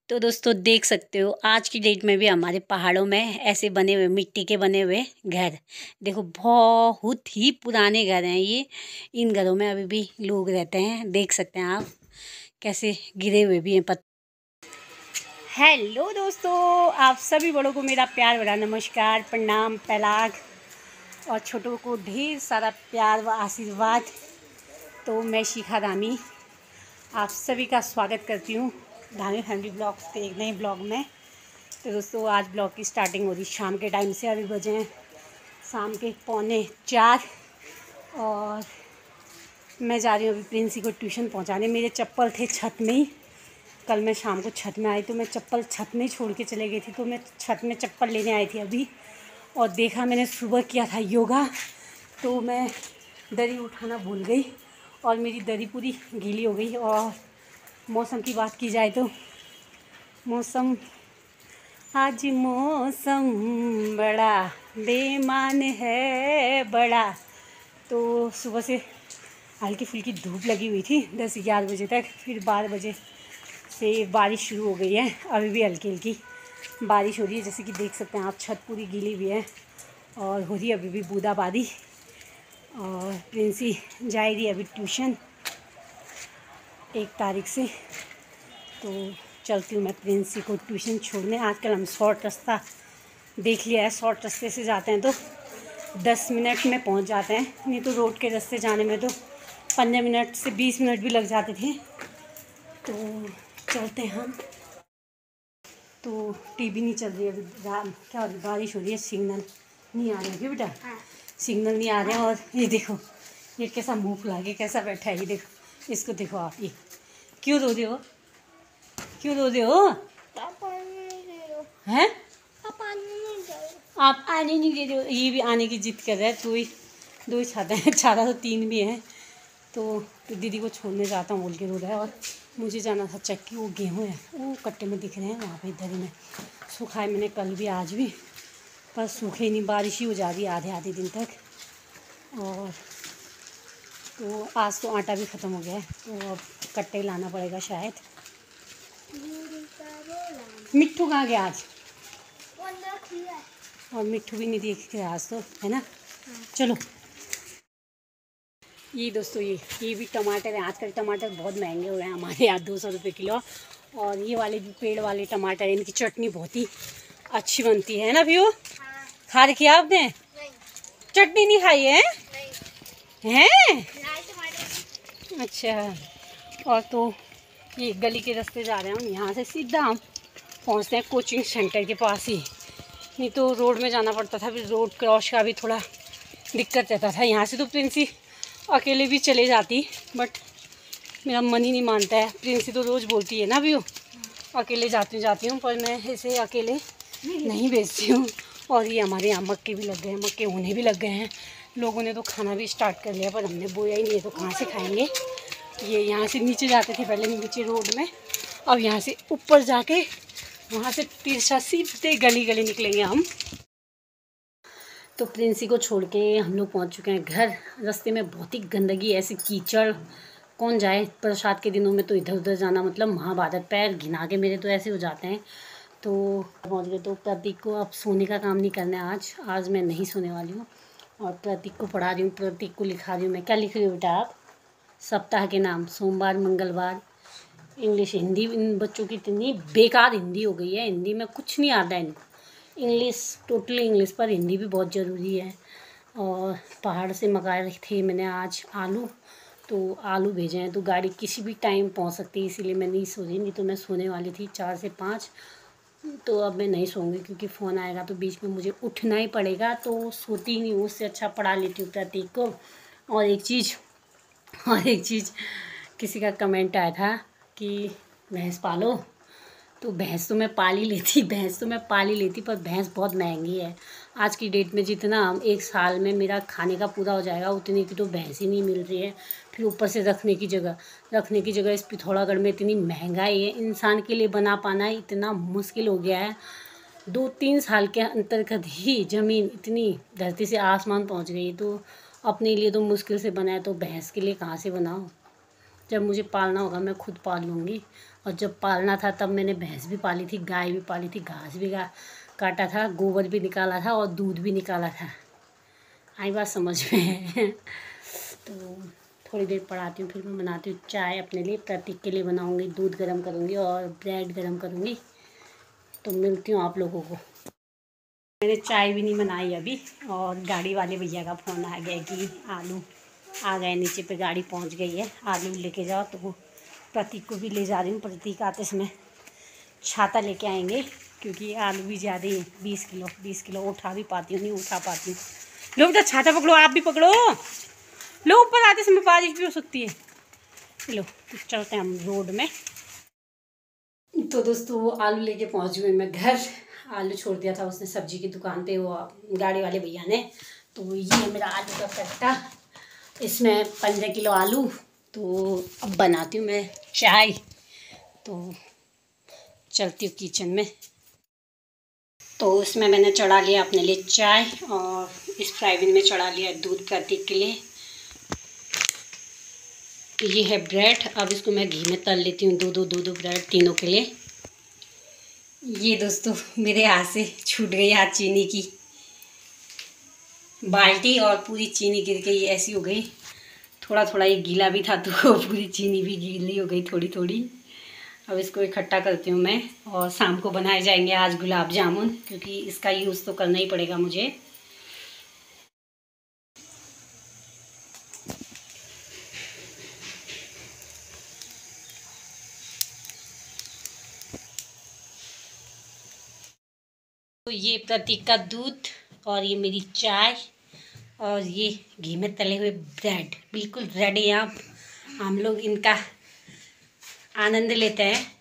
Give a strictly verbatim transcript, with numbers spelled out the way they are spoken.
तो दोस्तों देख सकते हो आज की डेट में भी हमारे पहाड़ों में ऐसे बने हुए मिट्टी के बने हुए घर देखो, बहुत ही पुराने घर हैं ये। इन घरों में अभी भी लोग रहते हैं, देख सकते हैं आप कैसे गिरे हुए भी हैं पत्थर। हेलो दोस्तों, आप सभी बड़ों को मेरा प्यार भरा नमस्कार, प्रणाम, पैलाग, और छोटों को ढेर सारा प्यार व आशीर्वाद। तो मैं शिखा धामी आप सभी का स्वागत करती हूँ धामी फैमिली ब्लॉग्स के एक नए ब्लॉग में। तो दोस्तों आज ब्लॉग की स्टार्टिंग हो रही शाम के टाइम से। अभी बजे हैं शाम के पौने चार और मैं जा रही हूँ अभी प्रिंसी को ट्यूशन पहुँचाने। मेरे चप्पल थे छत में ही, कल मैं शाम को छत में आई तो मैं चप्पल छत में ही छोड़ के चले गई थी। तो मैं छत में चप्पल लेने आई थी अभी, और देखा मैंने सुबह किया था योगा, तो मैं दरी उठाना भूल गई और मेरी दरी पूरी गीली हो गई। और मौसम की बात की जाए तो मौसम आज मौसम बड़ा बेईमान है बड़ा। तो सुबह से हल्की फुल्की धूप लगी हुई थी दस ग्यारह बजे तक, फिर बारह बजे से बारिश शुरू हो गई है। अभी भी हल्की हल्की बारिश हो रही है, जैसे कि देख सकते हैं आप, छत पूरी गीली हुई है और हो रही है अभी भी बूंदाबांदी। और प्रिंसी जा रही है अभी ट्यूशन एक तारीख से, तो चलती हूँ मैं प्रिंसी को ट्यूशन छोड़ने। आजकल हम शॉर्ट रास्ता देख लिया है, शॉर्ट रास्ते से जाते हैं तो दस मिनट में पहुँच जाते हैं, नहीं तो रोड के रास्ते जाने में तो पंद्रह मिनट से बीस मिनट भी लग जाते थे। तो चलते हैं हम। तो टीवी नहीं चल रही है अभी, क्या हो रही, बारिश हो रही है, सिग्नल नहीं आ रहे हैं बेटा, सिग्नल नहीं आ रहे हैं। और ये देखो ये कैसा मुंह फुला के कैसा बैठा है, ये देखो, इसको देखो आप, ये क्यों रो रहे हो, क्यों रो रहे हो हैं? आप आने नहीं दे रहे हो, ये भी आने की जिद कर रहा है। दो ही दो ही छाते हैं, छाता तो तीन भी हैं। तो, तो दीदी को छोड़ने जाता हूँ बोल के रो रहा है। और मुझे जाना था चक्की, वो गेहूँ है वो कट्टे में दिख रहे हैं वहाँ पे दरी में, सुखाए मैंने कल भी आज भी, पर सूखे नहीं, बारिश ही हो जा रही है आधे आधे दिन तक। और तो आज तो आटा भी ख़त्म हो गया है, तो अब कट्टे लाना पड़ेगा शायद। मिट्ठू कहाँ गया आज? और मिट्ठू भी नहीं देख के आज तो, है ना? चलो ये दोस्तों ये ये भी टमाटर है। आजकल टमाटर बहुत महंगे हुए हैं हमारे यहाँ, दो सौ रुपये किलो। और ये वाले भी पेड़ वाले टमाटर, इनकी चटनी बहुत ही अच्छी बनती है ना भैया? खा रखी है आपने? चटनी नहीं खाई है? हैं? अच्छा। और तो ये गली के रास्ते जा रहे हैं हम, यहाँ से सीधा हम पहुँचते हैं कोचिंग सेंटर के पास ही, नहीं तो रोड में जाना पड़ता था, फिर रोड क्रॉस का भी थोड़ा दिक्कत रहता था। यहाँ से तो प्रिंसी अकेले भी चले जाती, बट मेरा मन ही नहीं मानता है। प्रिंसी तो रोज़ बोलती है ना भी, अकेले जाती जाती हूँ, पर मैं ऐसे अकेले नहीं भेजती हूँ। और ये हमारे यहाँ मक्के भी लग गए हैं, मक्के होने भी लग गए हैं, लोगों ने तो खाना भी स्टार्ट कर लिया, पर हमने बोया ही नहीं है तो कहाँ से खाएँगे। ये यहाँ से नीचे जाते थे पहले, नीचे रोड में, अब यहाँ से ऊपर जाके वहाँ से तिरछा सीधे गली गली निकलेंगे हम। तो प्रिंसी को छोड़ के हम लोग पहुँच चुके हैं घर। रास्ते में बहुत ही गंदगी, ऐसे कीचड़, कौन जाए बरसात के दिनों में, तो इधर उधर जाना मतलब महाभारत, पैर घिना के मेरे तो ऐसे हो जाते हैं। तो पहुँच गए। तो प्रतीक को अब सोने का काम नहीं करना है आज, आज मैं नहीं सोने वाली हूँ और प्रतीक को पढ़ा रही हूँ, प्रतीक को लिखा रही हूँ मैं। क्या लिख रही हूँ बेटा आप? सप्ताह के नाम, सोमवार, मंगलवार, इंग्लिश, हिंदी। इन बच्चों की इतनी बेकार हिंदी हो गई है, हिंदी में कुछ नहीं आता है इनको, इंग्लिश टोटली इंग्लिश, पर हिंदी भी बहुत ज़रूरी है। और पहाड़ से मंगाए थे मैंने आज आलू, तो आलू भेजे हैं, तो गाड़ी किसी भी टाइम पहुंच सकती है, इसीलिए मैं नहीं सो रही, नहीं तो मैं सोने वाली थी चार से पाँच। तो अब मैं नहीं सोऊंगी क्योंकि फ़ोन आएगा तो बीच में मुझे उठना ही पड़ेगा, तो सोती ही नहीं हूँ, उससे अच्छा पढ़ा लेती हूँ प्रतीक को। और एक चीज़ और एक चीज़ किसी का कमेंट आया था कि भैंस पालो, तो भैंस तो मैं पाल ही लेती भैंस तो मैं पाल ही लेती पर भैंस बहुत महंगी है आज की डेट में। जितना एक साल में मेरा खाने का पूरा हो जाएगा उतने की तो भैंस ही नहीं मिल रही है, फिर ऊपर से रखने की जगह रखने की जगह इस पिथौरागढ़ में इतनी महंगाई है, इंसान के लिए बना पाना इतना मुश्किल हो गया है। दो तीन साल के अंतर्गत ही ज़मीन इतनी धरती से आसमान पहुँच गई, तो अपने लिए तो मुश्किल से बना है, तो भैंस के लिए कहाँ से बनाऊँ? जब मुझे पालना होगा मैं खुद पाल लूँगी। और जब पालना था तब मैंने भैंस भी पाली थी, गाय भी पाली थी, घास भी काटा था, गोबर भी निकाला था और दूध भी निकाला था। आई बात समझ में। तो थोड़ी देर पढ़ाती हूँ, फिर मैं बनाती हूँ चाय अपने लिए, प्रतीक के लिए बनाऊँगी, दूध गर्म करूँगी और ब्रेड गर्म करूँगी। तो मिलती हूँ आप लोगों को। मैंने चाय भी नहीं बनाई अभी, और गाड़ी वाले भैया का फ़ोन आ गया कि आलू आ गए, नीचे पे गाड़ी पहुँच गई है, आलू लेके जाओ। तो वो प्रतीक को भी ले जा रही हूँ। प्रतीक आते समय छाता लेके आएंगे, क्योंकि आलू भी ज़्यादा ही, बीस किलो बीस किलो उठा भी पाती हूँ, नहीं उठा पाती हूँ। लो बेटा छाता पकड़ो, आप भी पकड़ो, लो ऊपर आते समय बारिश भी हो सकती है। लो तो चलते हैं हम रोड में। तो दोस्तों वो आलू लेके पहुँच गए मैं घर। आलू छोड़ दिया था उसने सब्जी की दुकान पे, वो गाड़ी वाले भैया ने। तो ये है मेरा आलू का कट्टा, इसमें पंद्रह किलो आलू। तो अब बनाती हूँ मैं चाय, तो चलती हूँ किचन में। तो इसमें मैंने चढ़ा लिया अपने लिए चाय, और इस फ्राई में चढ़ा लिया दूध प्रतीक के लिए। ये है ब्रेड, अब इसको मैं घी में तल लेती हूँ, दो दो दो दो ब्रेड तीनों के लिए। ये दोस्तों मेरे हाथ से छूट गई आज चीनी की बाल्टी, और पूरी चीनी गिर गई, ऐसी हो गई। थोड़ा थोड़ा ये गीला भी था तो पूरी चीनी भी गीली हो गई थोड़ी थोड़ी। अब इसको इकट्ठा करती हूँ मैं, और शाम को बनाए जाएंगे आज गुलाब जामुन, क्योंकि इसका यूज़ तो करना ही पड़ेगा मुझे। तो ये प्रतीक का दूध, और ये मेरी चाय, और ये घी में तले हुए ब्रेड बिल्कुल रेडी हैं। आप हम लोग इनका आनंद लेते हैं।